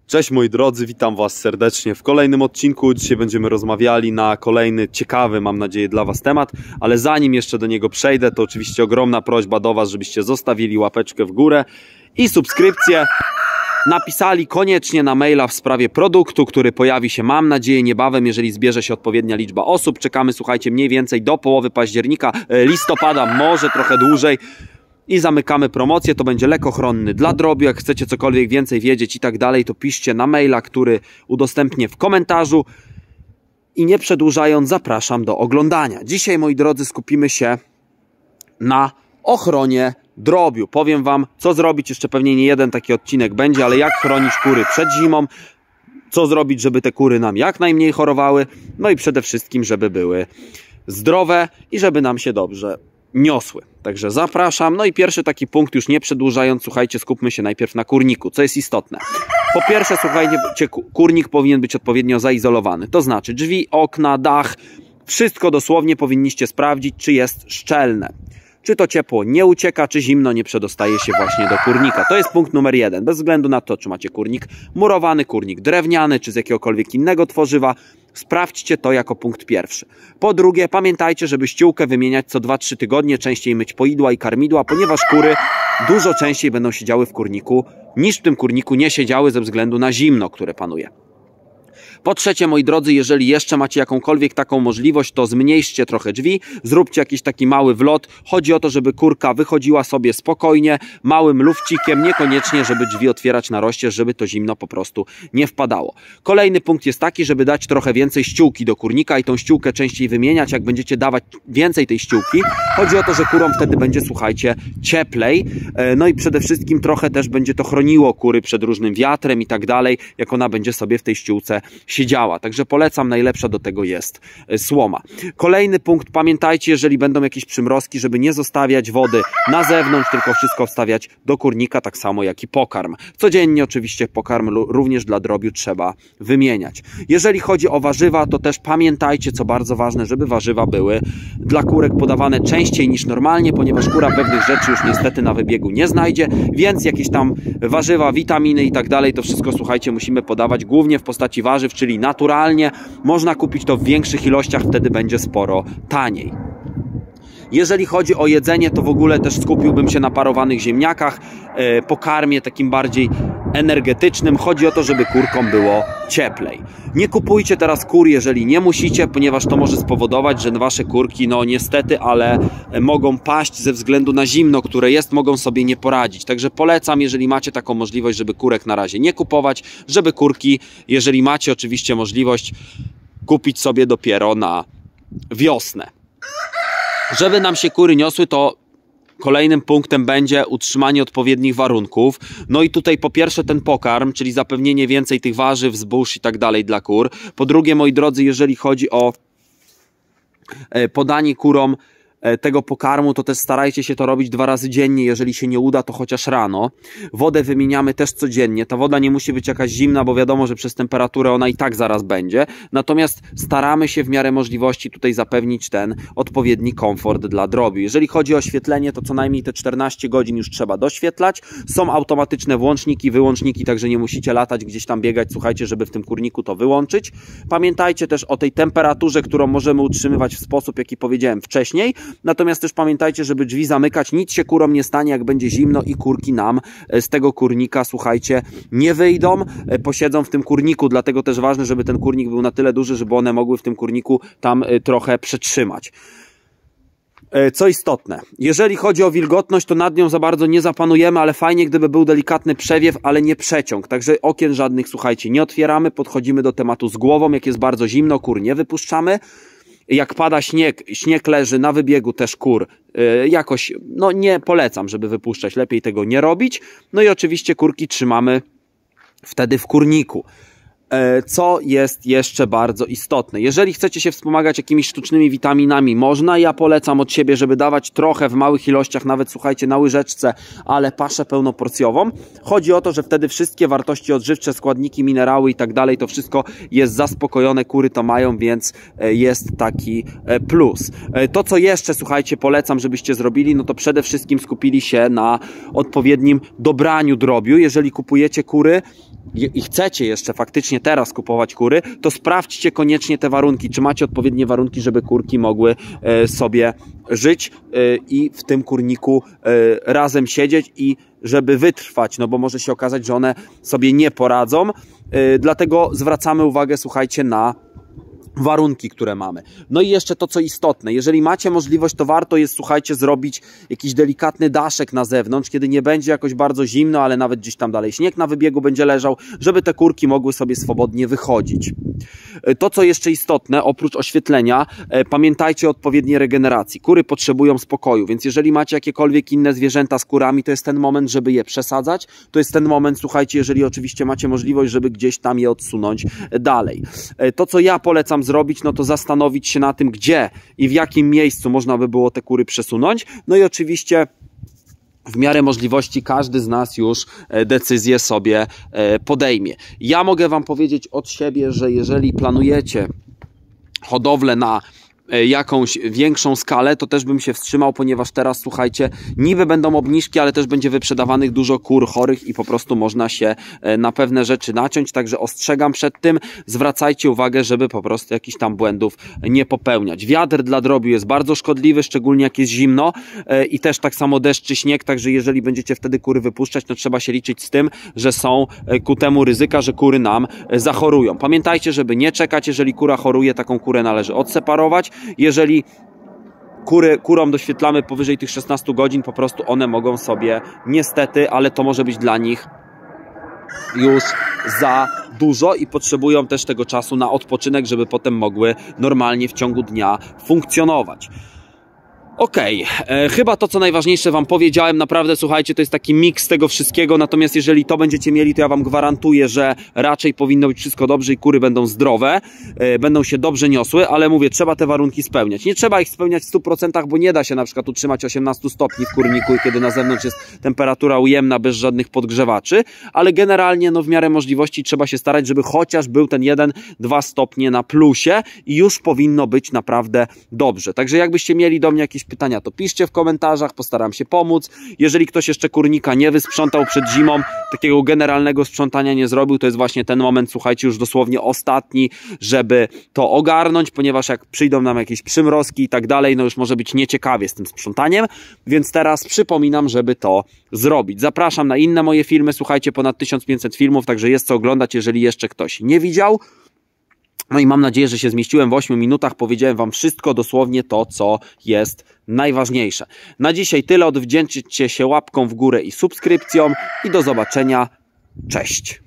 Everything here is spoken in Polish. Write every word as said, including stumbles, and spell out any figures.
Cześć moi drodzy, witam was serdecznie w kolejnym odcinku. Dzisiaj będziemy rozmawiali na kolejny ciekawy, mam nadzieję, dla was temat, ale zanim jeszcze do niego przejdę, to oczywiście ogromna prośba do was, żebyście zostawili łapeczkę w górę i subskrypcję. Napisali koniecznie na maila w sprawie produktu, który pojawi się, mam nadzieję, niebawem, jeżeli zbierze się odpowiednia liczba osób. Czekamy, słuchajcie, mniej więcej do połowy października, listopada, może trochę dłużej. I zamykamy promocję, to będzie lek ochronny dla drobiu. Jak chcecie cokolwiek więcej wiedzieć i tak dalej, to piszcie na maila, który udostępnię w komentarzu. I nie przedłużając, zapraszam do oglądania. Dzisiaj, moi drodzy, skupimy się na ochronie drobiu. Powiem wam, co zrobić, jeszcze pewnie nie jeden taki odcinek będzie, ale jak chronić kury przed zimą, co zrobić, żeby te kury nam jak najmniej chorowały, no i przede wszystkim, żeby były zdrowe i żeby nam się dobrze niosły. Także zapraszam. No i pierwszy taki punkt, już nie przedłużając, słuchajcie, skupmy się najpierw na kurniku, co jest istotne. Po pierwsze, słuchajcie, kurnik powinien być odpowiednio zaizolowany. To znaczy drzwi, okna, dach, wszystko dosłownie powinniście sprawdzić, czy jest szczelne. Czy to ciepło nie ucieka, czy zimno nie przedostaje się właśnie do kurnika. To jest punkt numer jeden. Bez względu na to, czy macie kurnik murowany, kurnik drewniany, czy z jakiegokolwiek innego tworzywa, sprawdźcie to jako punkt pierwszy. Po drugie, pamiętajcie, żeby ściółkę wymieniać co dwa trzy tygodnie, częściej myć poidła i karmidła, ponieważ kury dużo częściej będą siedziały w kurniku, niż w tym kurniku nie siedziały ze względu na zimno, które panuje. Po trzecie, moi drodzy, jeżeli jeszcze macie jakąkolwiek taką możliwość, to zmniejszcie trochę drzwi, zróbcie jakiś taki mały wlot. Chodzi o to, żeby kurka wychodziła sobie spokojnie, małym lufcikiem, niekoniecznie, żeby drzwi otwierać na rozścież, żeby to zimno po prostu nie wpadało. Kolejny punkt jest taki, żeby dać trochę więcej ściółki do kurnika i tą ściółkę częściej wymieniać. Jak będziecie dawać więcej tej ściółki, chodzi o to, że kurom wtedy będzie, słuchajcie, cieplej. No i przede wszystkim trochę też będzie to chroniło kury przed różnym wiatrem i tak dalej, jak ona będzie sobie w tej ściółce siedziała. Także polecam, najlepsza do tego jest słoma. Kolejny punkt, pamiętajcie, jeżeli będą jakieś przymrozki, żeby nie zostawiać wody na zewnątrz, tylko wszystko wstawiać do kurnika, tak samo jak i pokarm. Codziennie oczywiście pokarm również dla drobiu trzeba wymieniać. Jeżeli chodzi o warzywa, to też pamiętajcie, co bardzo ważne, żeby warzywa były dla kurek podawane częściej niż normalnie, ponieważ kura pewnych rzeczy już niestety na wybiegu nie znajdzie, więc jakieś tam warzywa, witaminy i tak dalej, to wszystko, słuchajcie, musimy podawać głównie w postaci warzyw, czyli naturalnie. Można kupić to w większych ilościach, wtedy będzie sporo taniej. Jeżeli chodzi o jedzenie, to w ogóle też skupiłbym się na parowanych ziemniakach, yy, pokarmie takim bardziej energetycznym. Chodzi o to, żeby kurkom było cieplej. Nie kupujcie teraz kur, jeżeli nie musicie, ponieważ to może spowodować, że wasze kurki, no niestety, ale mogą paść ze względu na zimno, które jest, mogą sobie nie poradzić. Także polecam, jeżeli macie taką możliwość, żeby kurek na razie nie kupować, żeby kurki, jeżeli macie oczywiście możliwość, kupić sobie dopiero na wiosnę. Żeby nam się kury niosły, to kolejnym punktem będzie utrzymanie odpowiednich warunków. No i tutaj po pierwsze ten pokarm, czyli zapewnienie więcej tych warzyw, zbóż i tak dalej dla kur. Po drugie, moi drodzy, jeżeli chodzi o podanie kurom tego pokarmu, to też starajcie się to robić dwa razy dziennie, jeżeli się nie uda, to chociaż rano. Wodę wymieniamy też codziennie. Ta woda nie musi być jakaś zimna, bo wiadomo, że przez temperaturę ona i tak zaraz będzie. Natomiast staramy się w miarę możliwości tutaj zapewnić ten odpowiedni komfort dla drobiu. Jeżeli chodzi o oświetlenie, to co najmniej te czternaście godzin już trzeba doświetlać. Są automatyczne włączniki, wyłączniki, także nie musicie latać, gdzieś tam biegać, słuchajcie, żeby w tym kurniku to wyłączyć. Pamiętajcie też o tej temperaturze, którą możemy utrzymywać w sposób, jaki powiedziałem wcześniej. Natomiast też pamiętajcie, żeby drzwi zamykać, nic się kurom nie stanie, jak będzie zimno i kurki nam z tego kurnika, słuchajcie, nie wyjdą, posiedzą w tym kurniku, dlatego też ważne, żeby ten kurnik był na tyle duży, żeby one mogły w tym kurniku tam trochę przetrzymać. Co istotne, jeżeli chodzi o wilgotność, to nad nią za bardzo nie zapanujemy, ale fajnie, gdyby był delikatny przewiew, ale nie przeciąg. Także okien żadnych, słuchajcie, nie otwieramy, podchodzimy do tematu z głową, jak jest bardzo zimno, kur nie wypuszczamy. Jak pada śnieg, śnieg leży na wybiegu też kur, yy, jakoś, no nie polecam, żeby wypuszczać, lepiej tego nie robić. No i oczywiście kurki trzymamy wtedy w kurniku. Co jest jeszcze bardzo istotne? Jeżeli chcecie się wspomagać jakimiś sztucznymi witaminami, można. Ja polecam od siebie, żeby dawać trochę w małych ilościach, nawet słuchajcie, na łyżeczce, ale paszę pełnoporcjową. Chodzi o to, że wtedy wszystkie wartości odżywcze, składniki, minerały i tak dalej, to wszystko jest zaspokojone, kury to mają, więc jest taki plus. To, co jeszcze, słuchajcie, polecam, żebyście zrobili, no to przede wszystkim skupili się na odpowiednim dobraniu drobiu. Jeżeli kupujecie kury i chcecie jeszcze faktycznie teraz kupować kury, to sprawdźcie koniecznie te warunki, czy macie odpowiednie warunki, żeby kurki mogły sobie żyć i w tym kurniku razem siedzieć i żeby wytrwać, no bo może się okazać, że one sobie nie poradzą, dlatego zwracamy uwagę, słuchajcie, na warunki, które mamy. No i jeszcze to, co istotne, jeżeli macie możliwość, to warto jest, słuchajcie, zrobić jakiś delikatny daszek na zewnątrz, kiedy nie będzie jakoś bardzo zimno, ale nawet gdzieś tam dalej śnieg na wybiegu będzie leżał, żeby te kurki mogły sobie swobodnie wychodzić. To, co jeszcze istotne, oprócz oświetlenia, pamiętajcie o odpowiedniej regeneracji. Kury potrzebują spokoju, więc jeżeli macie jakiekolwiek inne zwierzęta z kurami, to jest ten moment, żeby je przesadzać. To jest ten moment, słuchajcie, jeżeli oczywiście macie możliwość, żeby gdzieś tam je odsunąć dalej. To, co ja polecam zrobić, no to zastanowić się na tym, gdzie i w jakim miejscu można by było te kury przesunąć. No i oczywiście w miarę możliwości każdy z nas już decyzję sobie podejmie. Ja mogę wam powiedzieć od siebie, że jeżeli planujecie hodowlę na jakąś większą skalę, to też bym się wstrzymał, ponieważ teraz, słuchajcie, niby będą obniżki, ale też będzie wyprzedawanych dużo kur chorych i po prostu można się na pewne rzeczy naciąć, także ostrzegam przed tym, zwracajcie uwagę, żeby po prostu jakichś tam błędów nie popełniać. Wiatr dla drobiu jest bardzo szkodliwy, szczególnie jak jest zimno i też tak samo deszcz czy śnieg, także jeżeli będziecie wtedy kury wypuszczać, to trzeba się liczyć z tym, że są ku temu ryzyka, że kury nam zachorują. Pamiętajcie, żeby nie czekać, jeżeli kura choruje, taką kurę należy odseparować. Jeżeli kury, kurom doświetlamy powyżej tych szesnastu godzin, po prostu one mogą sobie niestety, ale to może być dla nich już za dużo i potrzebują też tego czasu na odpoczynek, żeby potem mogły normalnie w ciągu dnia funkcjonować. Okej, okay. Chyba to, co najważniejsze wam powiedziałem, naprawdę, słuchajcie, to jest taki miks tego wszystkiego, natomiast jeżeli to będziecie mieli, to ja wam gwarantuję, że raczej powinno być wszystko dobrze i kury będą zdrowe, e, będą się dobrze niosły, ale mówię, trzeba te warunki spełniać. Nie trzeba ich spełniać w stu procentach, bo nie da się na przykład utrzymać osiemnastu stopni w kurniku, kiedy na zewnątrz jest temperatura ujemna, bez żadnych podgrzewaczy, ale generalnie no w miarę możliwości trzeba się starać, żeby chociaż był ten jeden dwa stopnie na plusie i już powinno być naprawdę dobrze. Także jakbyście mieli do mnie jakieś pytania, to piszcie w komentarzach, postaram się pomóc. Jeżeli ktoś jeszcze kurnika nie wysprzątał przed zimą, takiego generalnego sprzątania nie zrobił, to jest właśnie ten moment, słuchajcie, już dosłownie ostatni, żeby to ogarnąć, ponieważ jak przyjdą nam jakieś przymrozki i tak dalej, no już może być nieciekawie z tym sprzątaniem, więc teraz przypominam, żeby to zrobić. Zapraszam na inne moje filmy, słuchajcie, ponad tysiąc pięćset filmów, także jest co oglądać, jeżeli jeszcze ktoś nie widział. No i mam nadzieję, że się zmieściłem w ośmiu minutach, powiedziałem wam wszystko, dosłownie to, co jest najważniejsze. Na dzisiaj tyle, odwdzięczcie się łapką w górę i subskrypcją i do zobaczenia. Cześć!